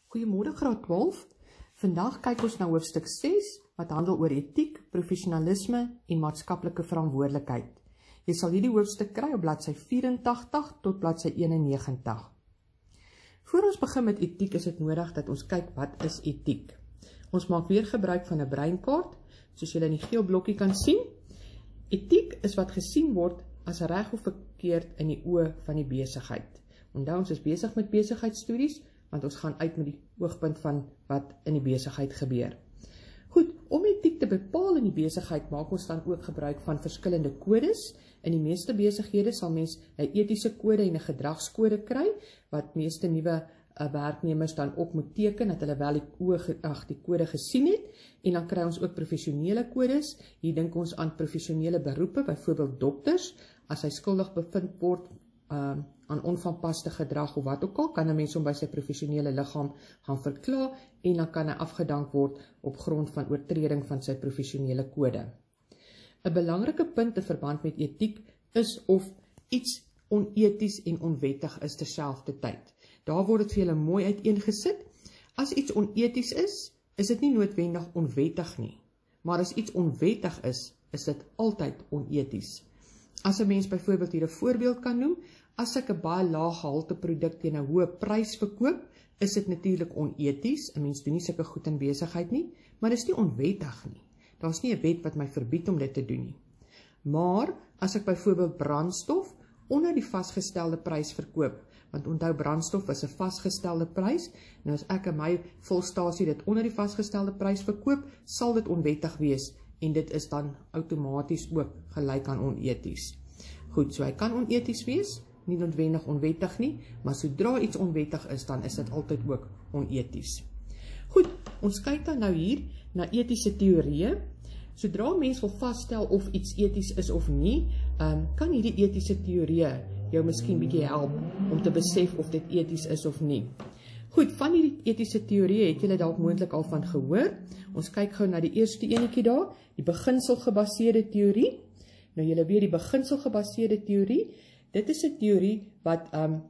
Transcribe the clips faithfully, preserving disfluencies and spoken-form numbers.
Goeiemôre graad twaalf. Vandag kyk ons na hoofstuk ses wat handel oor etiek, professionalisme en maatskaplike verantwoordelikheid. Jy sal hierdie hoofstuk kry op bladsy vyf-en-tagtig tot bladsy een-en-negentig. Voor ons begin met etiek is dit nodig dat ons kyk wat is etiek. Ons maak weer gebruik van 'n breinkaart, soos julle in die geel blokkie kan sien. Etiek is wat gesien word as reg of verkeerd in die oë van die besigheid. Onthou, ons is besig met besigheidstudies, want ons gaan uit met die oogpunt van wat in die besigheid gebeur. Goed, om etiek te bepaal in die besigheid, maak ons dan ook gebruik van verskillende kodes. In die meeste besighede sal mens 'n etiese kode en 'n gedragskode kry, wat meeste nuwe uh, werknemers dan ook moet teken, dat hulle wel die, oog, ach, die kode gesien het, en dan kry ons ook professionele kodes. Hier dink ons aan professionele beroepe, byvoorbeeld dokters, as hy skuldig bevind word, uh, aan onvanpaste gedrag of wat ook al, kan 'n mens hom by sy professionele liggaam gaan verkla en dan kan hy afgedank word op grond van oortreding van sy professionele kode. 'n Belangrike punt in verband met etiek is of iets oneties en onwettig is terselfdertyd. Daar word dit vir julle mooi uiteengesit. As iets oneties is, is dit nie noodwendig onwettig nie, maar as iets onwettig is, is dit altyd oneties. As 'n mens byvoorbeeld hier 'n voorbeeld kan noem, as ek 'n baie lae gehalte produk teen 'n hoë prys verkoop, is dit natuurlik oneties. 'n Mens doen nie sulke goed in besigheid nie, maar dit is nie onwettig nie. Daar's nie 'n wet wat my verbied om dit te doen nie. Maar as ek byvoorbeeld brandstof onder die vasgestelde prys verkoop, want onthou, brandstof is 'n vasgestelde prys, en as ek in my volstasie dit onder die vasgestelde prys verkoop, sal dit onwettig wees, en dit is dan outomaties ook gelyk aan oneties. Goed, so hy kan oneties wees, nie noodwendig onwettig nie, maar sodra iets onwettig is, dan is dit altyd ook oneties. Goed, ons kyk dan nou hier na etiese teorieë. Sodra mens wil vasstel of iets eties is of nie, um, kan hierdie etiese teorieë jou miskien bietjie help om te besef of dit eties is of nie. Goed, van hierdie etiese teorieë het julle dalk moontlik al van gehoor. Ons kyk gou na die eerste enetjie daar, die beginselgebaseerde teorie. Nou julle weet die beginselgebaseerde teorie, dit is 'n teorie wat um,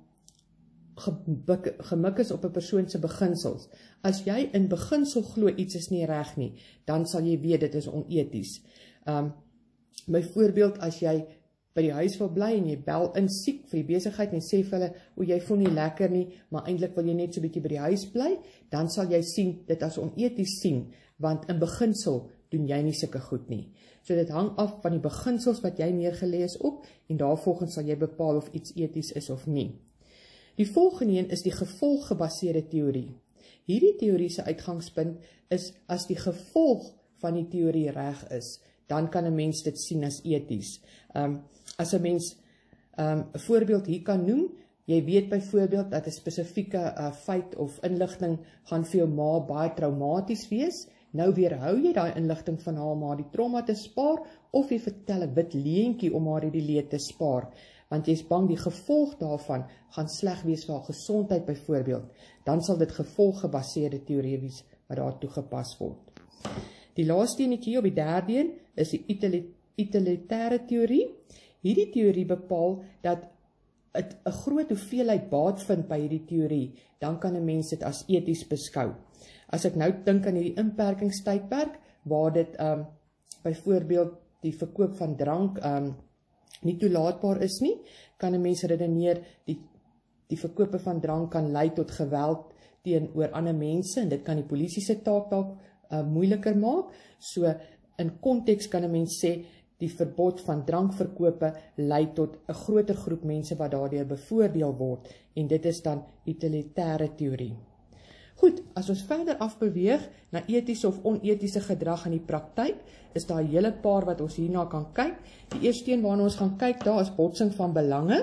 gemik is op 'n persoon se beginsels. As jy in beginsel glo iets is nie reg nie, dan sal jy weet dit is oneties. Um, byvoorbeeld as jy by die huis wil bly en jy bel in siek vir die besigheid en sê vir hulle, o, jy voel nie lekker nie, maar eintlik wil jy net so 'n bietjie by die huis bly, dan sal jy sien dit as oneties sien, want in beginsel doen jy nie sulke goed nie. So dit hang af van die beginsels wat jy neergelê is op, en daarvolgens sal jy bepaal of iets eties is of nie. Die volgende een is die gevolggebaseerde teorie. Hierdie teorie se uitgangspunt is as die gevolg van die teorie reg is, dan kan 'n mens dit sien as eties. Um, as 'n mens 'n um, voorbeeld hier kan noem, jy weet byvoorbeeld dat 'n spesifieke uh, feit of inligting gaan vir jou ma baie traumaties wees. Nou weerhou jy daai inligting van haar om haar die trauma te spaar, of jy vertel 'n wit leentjie om haar die leed te spaar, want jy is bang die gevolg daarvan gaan sleg wees vir haar gesondheid byvoorbeeld. Dan sal dit gevolggebaseerde teorie wees wat daar toegepas word. Die laaste enetjie op die derde een is die utilitêre teorie. Hierdie teorie bepaal dat het 'n groot hoeveelheid baat vind by hierdie teorie, dan kan 'n mens dit as eties beskou. As ek nou dink aan hierdie inperkingstydperk, waar dit um, byvoorbeeld die verkoop van drank um, nie toelaatbaar is nie, kan 'n mens redeneer, die, die verkope van drank kan lei tot geweld teenoor ander mense, en dit kan die polisie se taak dalk uh, moeiliker maak. So in konteks kan 'n mens sê, die verbod van drankverkope lei tot 'n groter groep mense wat daardeur bevoordeel word, en dit is dan utilitêre teorie. Goed, as ons verder afbeweeg na etiese of onetiese gedrag in die praktyk, is daar 'n hele paar wat ons hierna kan kyk. Die eerste een waarna ons gaan kyk, daar is botsing van belange.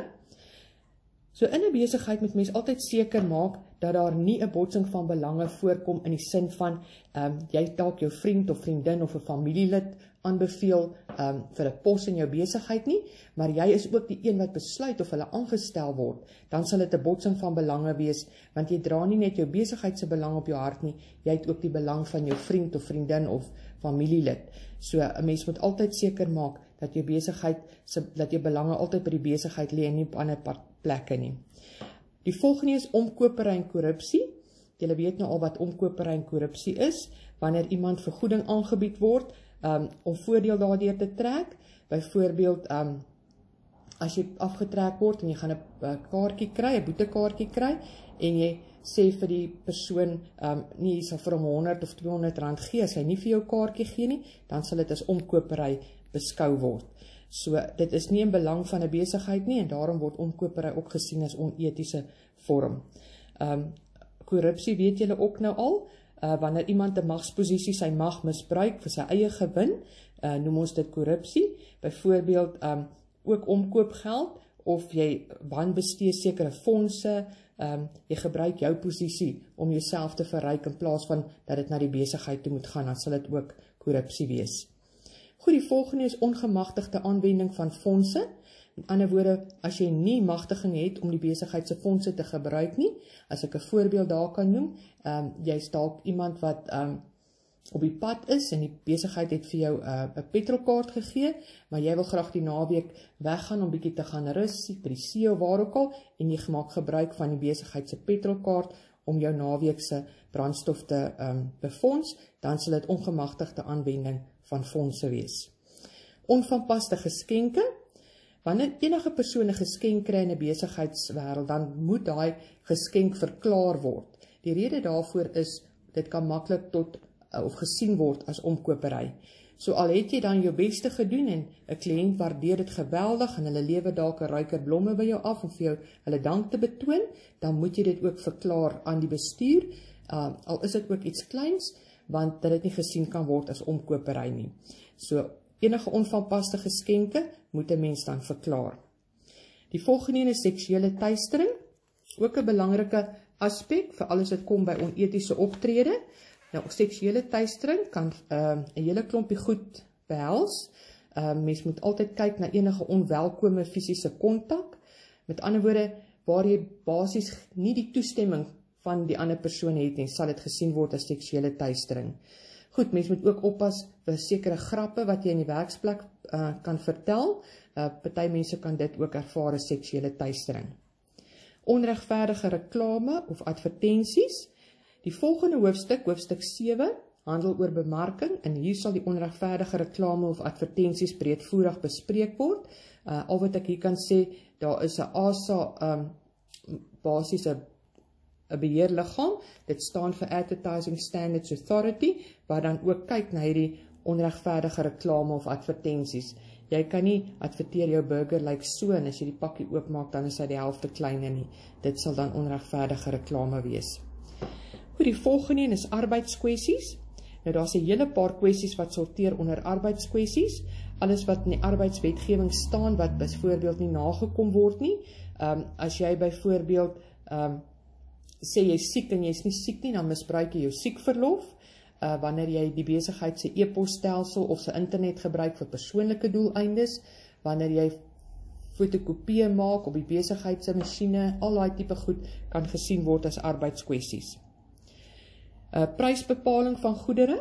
So in 'n besigheid moet mens altyd seker maak dat daar nie 'n botsing van belange voorkom in die sin van um, jy dalk jou vriend of vriendin of 'n familielid aanbeveel um, vir 'n pos in jou besigheid nie, maar jy is ook die een wat besluit of hulle aangestel word, dan sal dit 'n botsing van belange wees, want jy dra nie net jou besigheid se belang op jou hart nie, jy het ook die belang van jou vriend of vriendin of familielid. So 'n mens moet altyd seker maak dat jou besigheid, dat jou belange altyd by die besigheid lê en nie op ander plekke nie. Die volgende is omkopery en korrupsie. julle weet nou al wat omkopery en korrupsie is, wanneer iemand vergoeding aangebied word, um, om voordeel daardeur te trek, byvoorbeeld, um, as jy afgetrek word en jy gaan 'n kaartjie kry, 'n boetekaartjie kry, en jy sê vir die persoon, um, nie, jy sal vir hom honderd of tweehonderd rand gee, as hy nie vir jou kaartjie gee nie, dan sal dit as omkopery beskou word. So, dit is nie in belang van 'n besigheid nie, en daarom word omkopery ook gesien as onetiese vorm. Um, korrupsie weet julle ook nou al, uh, wanneer iemand 'n magsposisie sy mag misbruik vir sy eie gewin, uh, noem ons dit korrupsie, byvoorbeeld, um, ook omkoopgeld, of jy wanbestee sekere fondse, um, jy gebruik jou posisie om jouself te verryk, in plaas van dat dit na die besigheid toe moet gaan, dan sal dit ook korrupsie wees. Goed, die volgende is ongemagtigde aanwending van fondse. Met ander woorde, as jy nie magtiging het om die besigheid se fondse te gebruik nie, as ek 'n voorbeeld daar kan noem, um, jy is dalk iemand wat um, op die pad is, en die besigheid het vir jou 'n uh, petrolkaart gegee, maar jy wil graag die naweek weggaan om bietjie te gaan rus, by die see of waar ook al, en jy maak gebruik van die besigheid se petrolkaart om jou naweekse brandstof te um, befonds, dan sal dit ongemagtigde aanwending van fondse wees. Onvanpaste geskenke. Wanneer enige persoon 'n geskenk kry in 'n besigheidswêreld, dan moet daai geskenk verklaar word. Die rede daarvoor is, dit kan maklik tot of gesien word as omkopery. So al het jy dan jou beste gedoen en 'n kliënt waardeer dit geweldig en hulle lewe dalk 'n ruiker blomme by jou af om vir jou hulle dank te betoon, dan moet jy dit ook verklaar aan die bestuur, uh, al is dit ook iets kleins, want dat dit nie gesien kan word as omkopery nie. So enige onvanpaste geskenke moet 'n mens dan verklaar. Die volgende een is seksuele teistering, ook 'n belangrike aspek vir alles wat kom by onetiese optrede. Nou, seksuele teistering kan 'n uh, hele klompie goed behels. Uh, mens moet altyd kyk na enige onwelkome fisiese kontak. Met ander woorde, waar jy basies nie die toestemming van die ander persoon het nie, sal dit gesien word as seksuele teistering. Goed, mens moet ook oppas vir sekere grappe wat jy in die werksplek uh, kan vertel. Uh, party mense kan dit ook ervaar as seksuele teistering. Onregverdige reklame of advertensies. Die volgende hoofstuk, hoofstuk sewe, handel oor bemarking, en hier sal die onregverdige reklame of advertensies breedvoerig bespreek word. Uh, al wat ek hier kan sê, daar is 'n A S A um, basies 'n 'n beheerliggaam, dit staan vir Advertising Standards Authority, wat dan ook kyk na hierdie onregverdige reklame of advertensies. Jy kan nie adverteer jou burger lyk so, en as jy die pakkie oopmaak, dan is hy die helfte kleiner nie. Dit sal dan onregverdige reklame wees. Goed, die volgende een is arbeidskwessies. Nou, daar is 'n hele paar kwessies wat sorteer onder arbeidskwessies. Alles wat in die arbeidswetgewing staan, wat byvoorbeeld nie nagekom word nie. Um, as jy byvoorbeeld um, sê jy is siek en jy is nie siek nie, dan misbruik jy jou siekverlof. Uh, wanneer jy die besigheid se e-posstelsel of se internet gebruik vir persoonlike doeleindes, wanneer jy fotokopieë maak op die besigheid se masjiene, al daai tipe goed kan gesien word as arbeidskwessies. Uh, prysbepaling van goedere.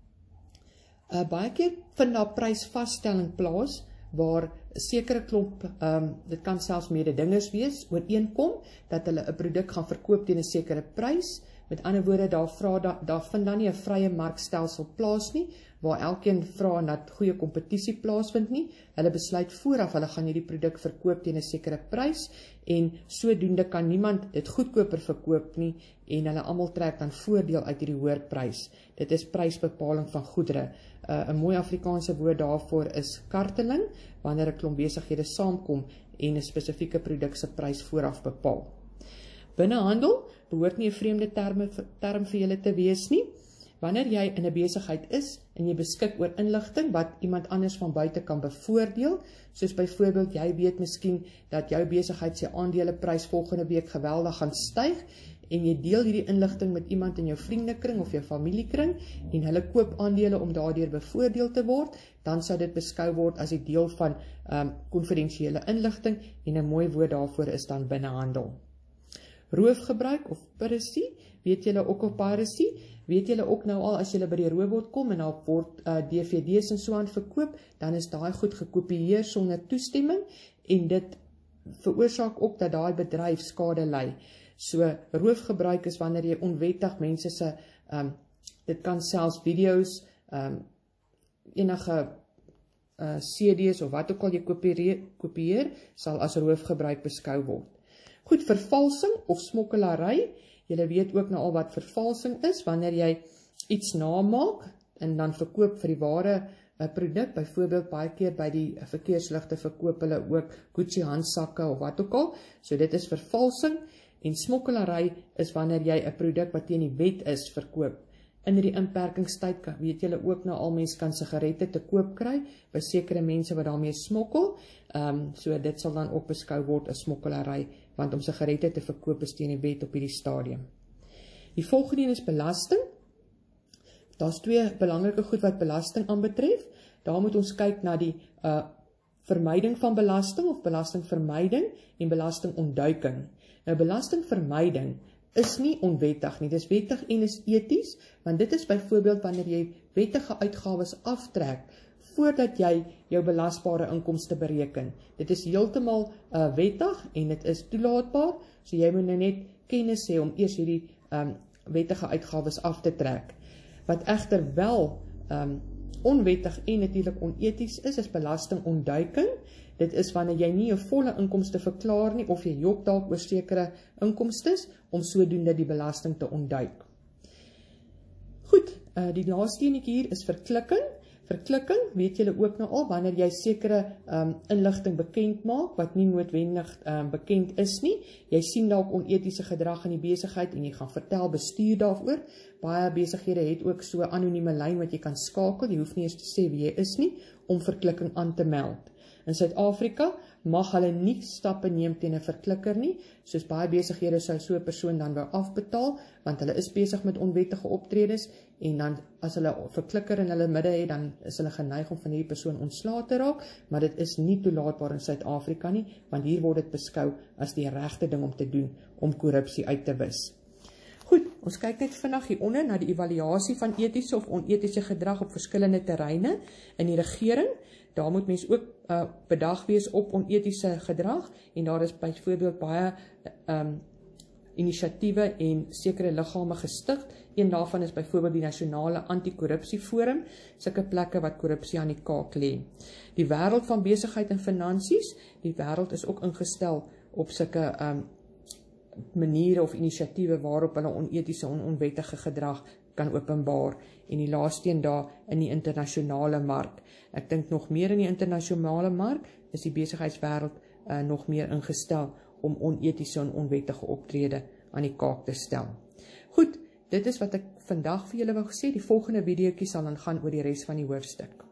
Uh, baie keer vind daar prysvasstelling plaas, waar sekere klomp, um, dit kan selfs mededingers wees, ooreenkom, dat hulle 'n produk gaan verkoop teen 'n sekere prys. Met ander woorde, daar, vra, daar, daar vind dan nie 'n vrye markstelsel plaas nie, waar elkeen vra dat goeie kompetisie plaasvind nie. Hulle besluit vooraf, hulle gaan hierdie produk verkoop teen 'n sekere prys, en sodoende kan niemand dit goedkoper verkoop nie, en hulle almal trek dan voordeel uit hierdie hoër prys. Dit is prysbepaling van goedere. Uh, 'n mooi Afrikaanse woord daarvoor is karteling, wanneer 'n klomp besighede saamkom en 'n spesifieke produk se prys vooraf bepaal. Binnehandel behoort nie 'n vreemde term, term vir julle te wees nie. Wanneer jy in 'n besigheid is en jy beskik oor inligting wat iemand anders van buite kan bevoordeel, soos byvoorbeeld jy weet miskien dat jou besigheid se aandeleprys volgende week geweldig gaan styg, en jy deel hierdie inligting met iemand in jou vriendekring of jou familiekring, en hulle koop aandele om daardeur bevoordeel te word, dan sou dit beskou word as 'n deel van um, konfidensiële inligting, en 'n mooi woord daarvoor is dan binnehandel. Roofgebruik of piracy, weet julle ook al piracy, weet julle ook nou al as julle by die robot kom en daar word uh, D V D's en so aan verkoop, dan is daai goed gekopieer sonder toestemming, en dit veroorsaak ook dat daai bedryf skade ly. So roofgebruik is wanneer jy onwettig mense se, um, dit kan selfs video's, um, enige uh, C D's of wat ook al jy kopieer, kopieer, sal as roofgebruik beskou word. Goed, vervalsing of smokkelary. Julle weet ook nou al wat vervalsing is, wanneer jy iets namaak en dan verkoop vir die ware uh, produk, byvoorbeeld baie keer by die verkeersligte verkoop hulle ook Gucci handsakke of wat ook al, so dit is vervalsing, en smokkelary is wanneer jy 'n produk wat teen die wet is verkoop. In die inperkingstyd weet julle ook nou al mense kan sigarette te koop kry by sekere mense wat daarmee smokkel, um, so dit sal dan ook beskou word as smokkelary, want om sigarette te verkoop is teen die wet op hierdie stadium. Die volgende is belasting. Daar's twee belangrike goed wat belasting aanbetref. Daar moet ons kyk na die uh, vermyding van belasting of belastingvermyding en belastingontduiking. Nou belastingvermyding is nie onwettig nie, dit is wettig en is eties, want dit is byvoorbeeld wanneer jy wettige uitgawes aftrek voordat jy jou belasbare inkomste bereken. Dit is heeltemal uh, wettig en dit is toelaatbaar, so jy moet nou net kennis hê om eers hierdie um, wettige uitgawes af te trek. Wat egter wel um, onwettig en natuurlik oneties is, is belastingontduiking. Dit is wanneer jy nie 'n volle inkomste verklaar nie, of jy jok dalk oor sekere inkomstes, om sodoende die belasting te ontduik. Goed, uh, die laaste enetjie hier is verklikking. Verklikking, weet julle ook nou al, wanneer jy sekere um, inligting bekend maak, wat nie noodwendig um, bekend is nie. Jy sien dalk onetiese gedrag in die besigheid, en jy gaan vertel bestuur daaroor. Baie besighede het ook so 'n anonieme lyn wat jy kan skakel, jy hoef nie eens te sê wie jy is nie, om verklikking aan te meld. In Suid-Afrika mag hulle nie stappe neem teen 'n verklikker nie, soos baie besighede sou so 'n persoon dan wou afbetaal, want hulle is besig met onwettige optredes, en dan as hulle 'n verklikker in hulle midde het, dan is hulle geneig om van hierdie persoon ontslae te raak, maar dit is nie toelaatbaar in Suid-Afrika nie, want hier word dit beskou as die regte ding om te doen, om korrupsie uit te wis. Goed, ons kyk net vinnig hieronder na die evaluasie van etiese of onetiese gedrag op verskillende terreine in die regering. Daar moet mens ook uh, bedag wees op onetiese gedrag, en daar is byvoorbeeld baie um, inisiatiewe en sekere liggame gestig. Een daarvan is byvoorbeeld die Nasionale Anti-Korrupsie-forum, sulke plekke wat korrupsie aan die kaak lê. Die wêreld van besigheid en finansies, die wêreld is ook ingestel op sulke um, maniere of inisiatiewe waarop hulle onetiese en onwettige gedrag kan openbaar, en die laaste een daar in die internasionale mark. Ek dink nog meer in die internasionale mark is die besigheidswêreld uh, nog meer ingestel om onetiese en onwettige optrede aan die kaak te stel. Goed, dit is wat ek vandag vir julle wou gesê. Die volgende videoetjie sal dan gaan oor die res van die hoofstuk.